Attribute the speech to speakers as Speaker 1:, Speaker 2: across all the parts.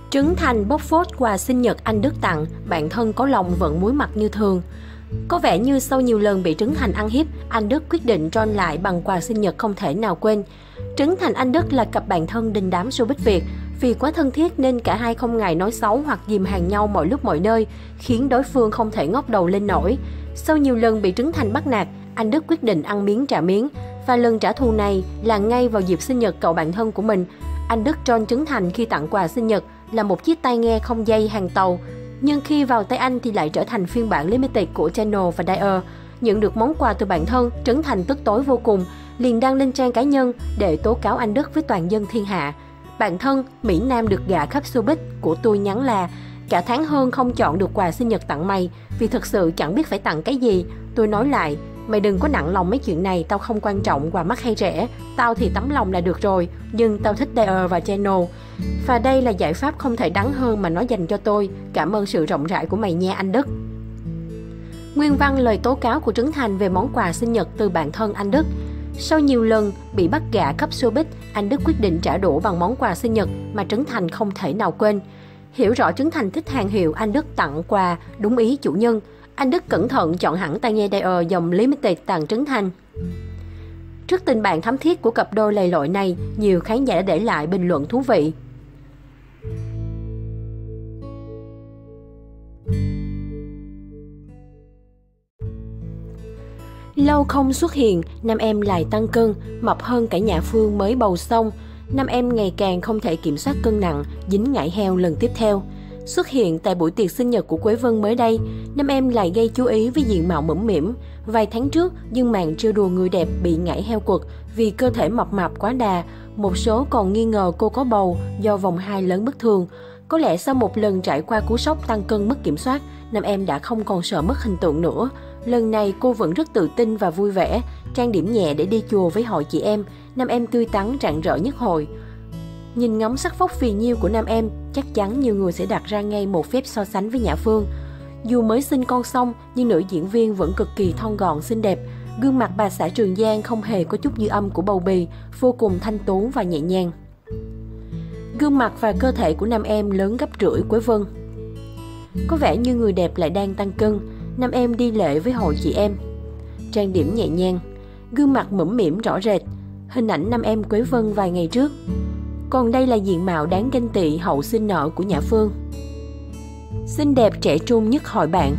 Speaker 1: Trấn Thành bóc phốt quà sinh nhật anh Đức tặng, bạn thân có lòng vẫn muối mặt như thường. Có vẻ như sau nhiều lần bị Trấn Thành ăn hiếp, anh Đức quyết định tron lại bằng quà sinh nhật không thể nào quên. Trấn Thành Anh Đức là cặp bạn thân đình đám showbiz Việt. Vì quá thân thiết nên cả hai không ngại nói xấu hoặc dìm hàng nhau mọi lúc mọi nơi, khiến đối phương không thể ngóc đầu lên nổi. Sau nhiều lần bị Trấn Thành bắt nạt, anh Đức quyết định ăn miếng trả miếng. Và lần trả thù này là ngay vào dịp sinh nhật cậu bạn thân của mình. Anh Đức tron Trấn Thành khi tặng quà sinh nhật là một chiếc tai nghe không dây hàng tàu. Nhưng khi vào tay anh thì lại trở thành phiên bản limited của Channel và Dyer. Nhận được món quà từ bạn thân, Trấn Thành tức tối vô cùng, liền đăng lên trang cá nhân để tố cáo anh Đức với toàn dân thiên hạ. Bạn thân, Mỹ Nam được gạ khắp showbiz của tôi nhắn là cả tháng hơn không chọn được quà sinh nhật tặng mày vì thật sự chẳng biết phải tặng cái gì. Tôi nói lại, mày đừng có nặng lòng mấy chuyện này, tao không quan trọng quà mắc hay rẻ, tao thì tấm lòng là được rồi, nhưng tao thích Dyer và Channel. Và đây là giải pháp không thể đắng hơn mà nó dành cho tôi. Cảm ơn sự rộng rãi của mày nha anh Đức. Nguyên văn lời tố cáo của Trấn Thành về món quà sinh nhật từ bạn thân anh Đức. Sau nhiều lần bị bắt gạ khắp showbiz, anh Đức quyết định trả đũa bằng món quà sinh nhật mà Trấn Thành không thể nào quên. Hiểu rõ Trấn Thành thích hàng hiệu, anh Đức tặng quà đúng ý chủ nhân. Anh Đức cẩn thận chọn hẳn tai nghe Dyer dòng limited tặng Trấn Thành. Trước tình bạn thắm thiết của cặp đôi lầy lội này, nhiều khán giả đã để lại bình luận thú vị. Lâu không xuất hiện, nam em lại tăng cân, mập hơn cả nhà Phương mới bầu xong. Nam em ngày càng không thể kiểm soát cân nặng, dính ngải heo lần tiếp theo. Xuất hiện tại buổi tiệc sinh nhật của Quế Vân mới đây, nam em lại gây chú ý với diện mạo mũm mĩm. Vài tháng trước, dân mạng trêu đùa người đẹp bị ngải heo quật vì cơ thể mập mạp quá đà. Một số còn nghi ngờ cô có bầu do vòng 2 lớn bất thường. Có lẽ sau một lần trải qua cú sốc tăng cân mất kiểm soát, nam em đã không còn sợ mất hình tượng nữa. Lần này cô vẫn rất tự tin và vui vẻ, trang điểm nhẹ để đi chùa với hội chị em. Nam em tươi tắn rạng rỡ nhất hồi. Nhìn ngắm sắc vóc phì nhiêu của nam em, chắc chắn nhiều người sẽ đặt ra ngay một phép so sánh với Nhã Phương. Dù mới sinh con xong, nhưng nữ diễn viên vẫn cực kỳ thon gọn xinh đẹp. Gương mặt bà xã Trường Giang không hề có chút dư âm của bầu bì, vô cùng thanh tú và nhẹ nhàng. Gương mặt và cơ thể của nam em lớn gấp rưỡi Quế Vân. Có vẻ như người đẹp lại đang tăng cân. Nam em đi lễ với hội chị em, trang điểm nhẹ nhàng, gương mặt mũm mĩm rõ rệt. Hình ảnh nam em Quế Vân vài ngày trước. Còn đây là diện mạo đáng ganh tị hậu sinh nở của Nhã Phương. Xinh đẹp trẻ trung nhất hội bạn.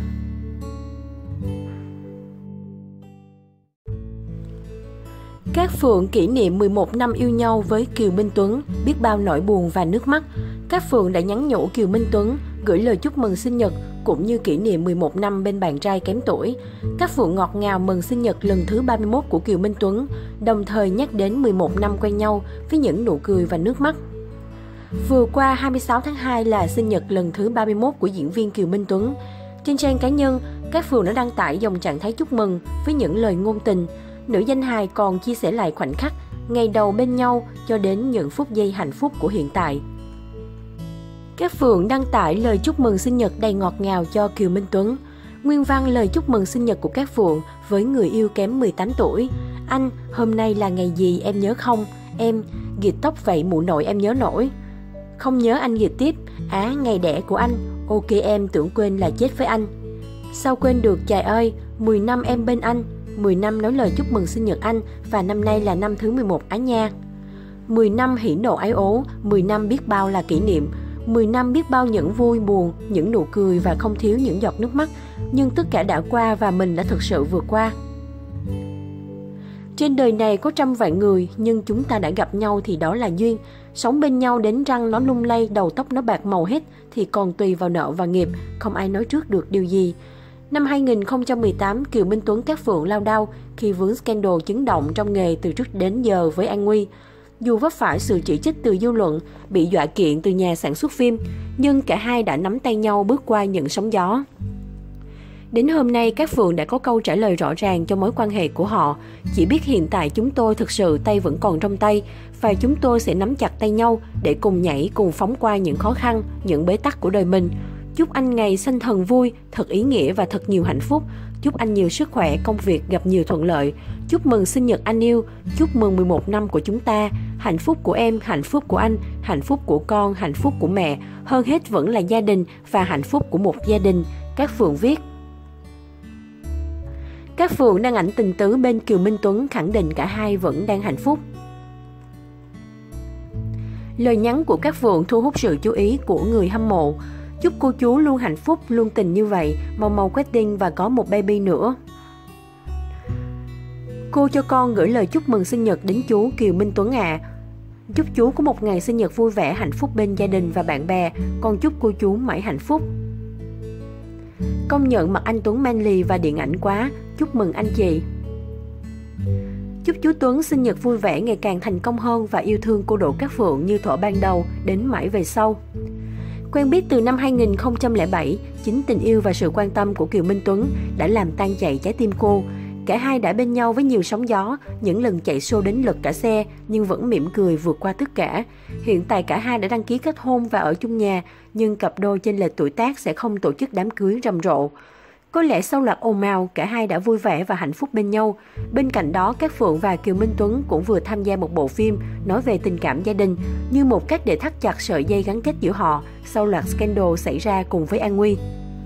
Speaker 1: Cát Phượng kỷ niệm 11 năm yêu nhau với Kiều Minh Tuấn, biết bao nỗi buồn và nước mắt. Cát Phượng đã nhắn nhủ Kiều Minh Tuấn gửi lời chúc mừng sinh nhật cũng như kỷ niệm 11 năm bên bạn trai kém tuổi. Cát Phượng ngọt ngào mừng sinh nhật lần thứ 31 của Kiều Minh Tuấn, đồng thời nhắc đến 11 năm quen nhau với những nụ cười và nước mắt. Vừa qua 26 tháng 2 là sinh nhật lần thứ 31 của diễn viên Kiều Minh Tuấn. Trên trang cá nhân, Cát Phượng đã đăng tải dòng trạng thái chúc mừng với những lời ngôn tình. Nữ danh hài còn chia sẻ lại khoảnh khắc ngày đầu bên nhau cho đến những phút giây hạnh phúc của hiện tại. Cát Phượng đăng tải lời chúc mừng sinh nhật đầy ngọt ngào cho Kiều Minh Tuấn. Nguyên văn lời chúc mừng sinh nhật của Cát Phượng với người yêu kém 18 tuổi. Anh, hôm nay là ngày gì em nhớ không? Em, ghịt tóc vậy mụ nội em nhớ nổi. Không nhớ anh ghịt tiếp. Á, ngày đẻ của anh. Ok em tưởng quên là chết với anh. Sao quên được trời ơi, 10 năm em bên anh. 10 năm nói lời chúc mừng sinh nhật anh và năm nay là năm thứ 11 á nha. 10 năm hỉ nộ ái ố, 10 năm biết bao là kỷ niệm. 10 năm biết bao những vui buồn, những nụ cười và không thiếu những giọt nước mắt. Nhưng tất cả đã qua và mình đã thực sự vượt qua. Trên đời này có trăm vạn người, nhưng chúng ta đã gặp nhau thì đó là duyên. Sống bên nhau đến răng nó lung lay, đầu tóc nó bạc màu hết thì còn tùy vào nợ và nghiệp, không ai nói trước được điều gì. Năm 2018, Kiều Minh Tuấn Cát Phượng lao đao khi vướng scandal chấn động trong nghề từ trước đến giờ với An Nguy. Dù vấp phải sự chỉ trích từ dư luận, bị dọa kiện từ nhà sản xuất phim, nhưng cả hai đã nắm tay nhau bước qua những sóng gió. Đến hôm nay, Cát Phượng đã có câu trả lời rõ ràng cho mối quan hệ của họ. Chỉ biết hiện tại chúng tôi thực sự tay vẫn còn trong tay, và chúng tôi sẽ nắm chặt tay nhau để cùng nhảy, cùng phóng qua những khó khăn, những bế tắc của đời mình. Chúc anh ngày sanh thần vui, thật ý nghĩa và thật nhiều hạnh phúc. Chúc anh nhiều sức khỏe, công việc gặp nhiều thuận lợi. Chúc mừng sinh nhật anh yêu. Chúc mừng 11 năm của chúng ta. Hạnh phúc của em, hạnh phúc của anh, hạnh phúc của con, hạnh phúc của mẹ. Hơn hết vẫn là gia đình và hạnh phúc của một gia đình. Cát Phượng viết. Cát Phượng đăng ảnh tình tứ bên Kiều Minh Tuấn, khẳng định cả hai vẫn đang hạnh phúc. Lời nhắn của Cát Phượng thu hút sự chú ý của người hâm mộ. Chúc cô chú luôn hạnh phúc, luôn tình như vậy, mau wedding và có một baby nữa. Cô cho con gửi lời chúc mừng sinh nhật đến chú Kiều Minh Tuấn ạ. Chúc chú có một ngày sinh nhật vui vẻ, hạnh phúc bên gia đình và bạn bè. Con chúc cô chú mãi hạnh phúc. Công nhận mặt anh Tuấn manly và điện ảnh quá. Chúc mừng anh chị. Chúc chú Tuấn sinh nhật vui vẻ, ngày càng thành công hơn và yêu thương cô Đỗ Cát Phượng như thuở ban đầu đến mãi về sau. Quen biết từ năm 2007, chính tình yêu và sự quan tâm của Kiều Minh Tuấn đã làm tan chảy trái tim cô. Cả hai đã bên nhau với nhiều sóng gió, những lần chạy xô đến lật cả xe nhưng vẫn mỉm cười vượt qua tất cả. Hiện tại cả hai đã đăng ký kết hôn và ở chung nhà, nhưng cặp đôi chênh lệch tuổi tác sẽ không tổ chức đám cưới rầm rộ. Có lẽ sau loạt ồn ào, cả hai đã vui vẻ và hạnh phúc bên nhau. Bên cạnh đó, Cát Phượng và Kiều Minh Tuấn cũng vừa tham gia một bộ phim nói về tình cảm gia đình, như một cách để thắt chặt sợi dây gắn kết giữa họ sau loạt scandal xảy ra cùng với An Nguy.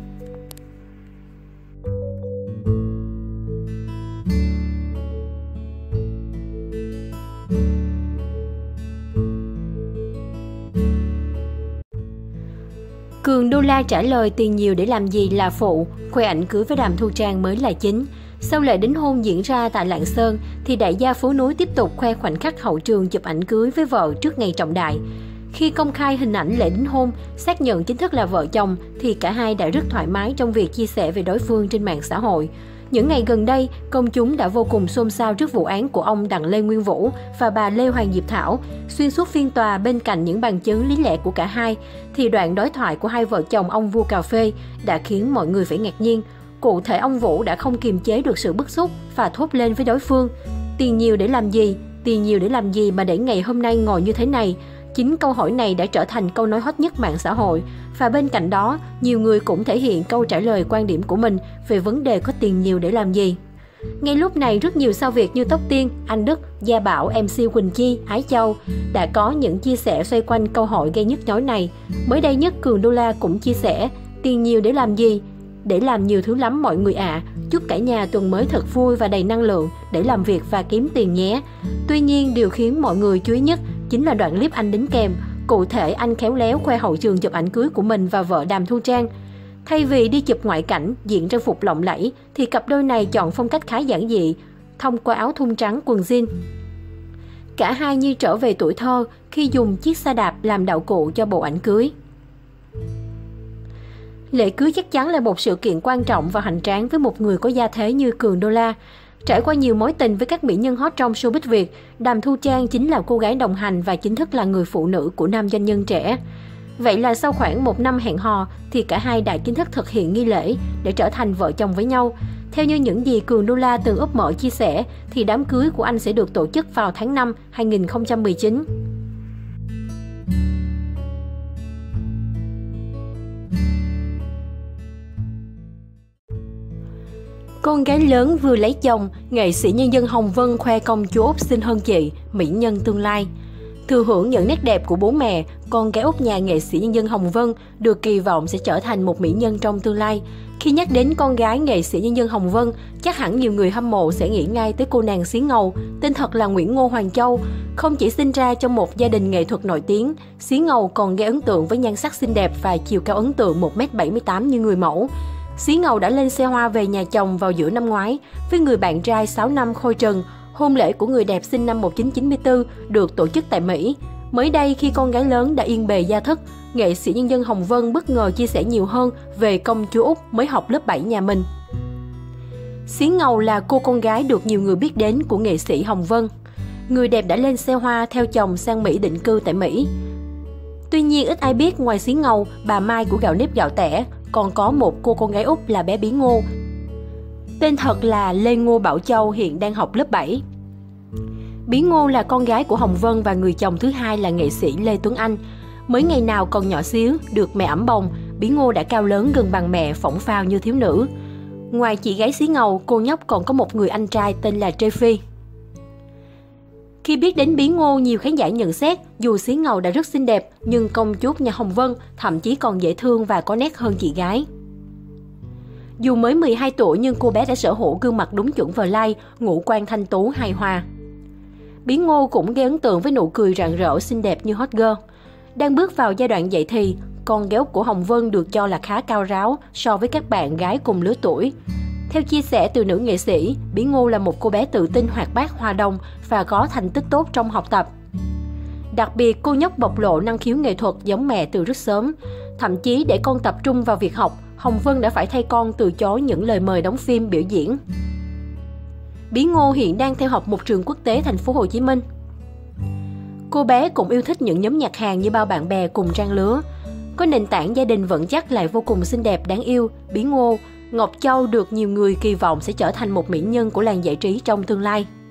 Speaker 1: Cường Đô La trả lời tiền nhiều để làm gì là phụ, khoe ảnh cưới với Đàm Thu Trang mới là chính. Sau lễ đính hôn diễn ra tại Lạng Sơn, thì đại gia phố núi tiếp tục khoe khoảnh khắc hậu trường chụp ảnh cưới với vợ trước ngày trọng đại. Khi công khai hình ảnh lễ đính hôn, xác nhận chính thức là vợ chồng, thì cả hai đã rất thoải mái trong việc chia sẻ về đối phương trên mạng xã hội. Những ngày gần đây, công chúng đã vô cùng xôn xao trước vụ án của ông Đặng Lê Nguyên Vũ và bà Lê Hoàng Diệp Thảo. Xuyên suốt phiên tòa, bên cạnh những bằng chứng lý lẽ của cả hai, thì đoạn đối thoại của hai vợ chồng ông vua cà phê đã khiến mọi người phải ngạc nhiên. Cụ thể, ông Vũ đã không kiềm chế được sự bức xúc và thốt lên với đối phương: tiền nhiều để làm gì? Tiền nhiều để làm gì mà để ngày hôm nay ngồi như thế này? Chính câu hỏi này đã trở thành câu nói hot nhất mạng xã hội. Và bên cạnh đó, nhiều người cũng thể hiện câu trả lời quan điểm của mình về vấn đề có tiền nhiều để làm gì. Ngay lúc này, rất nhiều sao Việt như Tóc Tiên, Anh Đức, Gia Bảo, MC Quỳnh Chi, Ái Châu đã có những chia sẻ xoay quanh câu hỏi gây nhức nhối này. Mới đây nhất, Cường Đô La cũng chia sẻ: tiền nhiều để làm gì? Để làm nhiều thứ lắm mọi người ạ. Chúc cả nhà tuần mới thật vui và đầy năng lượng để làm việc và kiếm tiền nhé. Tuy nhiên, điều khiến mọi người chú ý nhất chính là đoạn clip anh đính kèm. Cụ thể, anh khéo léo khoe hậu trường chụp ảnh cưới của mình và vợ Đàm Thu Trang. Thay vì đi chụp ngoại cảnh, diện trang phục lộng lẫy, thì cặp đôi này chọn phong cách khá giản dị, thông qua áo thun trắng quần jean. Cả hai như trở về tuổi thơ khi dùng chiếc xe đạp làm đạo cụ cho bộ ảnh cưới. Lễ cưới chắc chắn là một sự kiện quan trọng và hoành tráng với một người có gia thế như Cường Đô La. Trải qua nhiều mối tình với các mỹ nhân hot trong showbiz Việt, Đàm Thu Trang chính là cô gái đồng hành và chính thức là người phụ nữ của nam doanh nhân trẻ. Vậy là sau khoảng 1 năm hẹn hò thì cả hai đã chính thức thực hiện nghi lễ để trở thành vợ chồng với nhau. Theo như những gì Cường Đô La từng úp mở chia sẻ, thì đám cưới của anh sẽ được tổ chức vào tháng 5 2019. Con gái lớn vừa lấy chồng, nghệ sĩ nhân dân Hồng Vân khoe công chúa Úc xinh hơn chị, mỹ nhân tương lai. Thừa hưởng những nét đẹp của bố mẹ, con gái út nhà nghệ sĩ nhân dân Hồng Vân được kỳ vọng sẽ trở thành một mỹ nhân trong tương lai. Khi nhắc đến con gái nghệ sĩ nhân dân Hồng Vân, chắc hẳn nhiều người hâm mộ sẽ nghĩ ngay tới cô nàng xí ngầu, tên thật là Nguyễn Ngô Hoàng Châu. Không chỉ sinh ra trong một gia đình nghệ thuật nổi tiếng, xí ngầu còn gây ấn tượng với nhan sắc xinh đẹp và chiều cao ấn tượng 1m78 như người mẫu. Xí ngầu đã lên xe hoa về nhà chồng vào giữa năm ngoái với người bạn trai 6 năm Khôi Trần. Hôn lễ của người đẹp sinh năm 1994 được tổ chức tại Mỹ. Mới đây, khi con gái lớn đã yên bề gia thất, nghệ sĩ nhân dân Hồng Vân bất ngờ chia sẻ nhiều hơn về công chúa Úc mới học lớp 7 nhà mình. Xí ngầu là cô con gái được nhiều người biết đến của nghệ sĩ Hồng Vân. Người đẹp đã lên xe hoa theo chồng sang Mỹ định cư tại Mỹ. Tuy nhiên, ít ai biết ngoài Xí ngầu, bà Mai của Gạo Nếp Gạo Tẻ còn có một cô con gái Úc là bé Bí Ngô. Tên thật là Lê Ngô Bảo Châu, hiện đang học lớp 7. Bí Ngô là con gái của Hồng Vân và người chồng thứ hai là nghệ sĩ Lê Tuấn Anh. Mới ngày nào còn nhỏ xíu, được mẹ ẵm bồng, Bí Ngô đã cao lớn gần bằng mẹ, phỏng phao như thiếu nữ. Ngoài chị gái xí ngầu, cô nhóc còn có một người anh trai tên là Trê Phi. Khi biết đến Bí Ngô, nhiều khán giả nhận xét dù xí ngầu đã rất xinh đẹp, nhưng công chúa nhà Hồng Vân thậm chí còn dễ thương và có nét hơn chị gái. Dù mới 12 tuổi nhưng cô bé đã sở hữu gương mặt đúng chuẩn vờ lai, ngũ quan thanh tú hài hòa. Bí Ngô cũng gây ấn tượng với nụ cười rạng rỡ xinh đẹp như hot girl. Đang bước vào giai đoạn dậy thì, con ghéo của Hồng Vân được cho là khá cao ráo so với các bạn gái cùng lứa tuổi. Theo chia sẻ từ nữ nghệ sĩ, Bí Ngô là một cô bé tự tin, hoạt bát, hòa đồng và có thành tích tốt trong học tập. Đặc biệt, cô nhóc bộc lộ năng khiếu nghệ thuật giống mẹ từ rất sớm. Thậm chí để con tập trung vào việc học, Hồng Vân đã phải thay con từ chối những lời mời đóng phim biểu diễn. Bí Ngô hiện đang theo học một trường quốc tế thành phố Hồ Chí Minh. Cô bé cũng yêu thích những nhóm nhạc Hàn như bao bạn bè cùng trang lứa. Có nền tảng gia đình vững chắc lại vô cùng xinh đẹp đáng yêu, Bí Ngô, Ngọc Châu được nhiều người kỳ vọng sẽ trở thành một mỹ nhân của làng giải trí trong tương lai.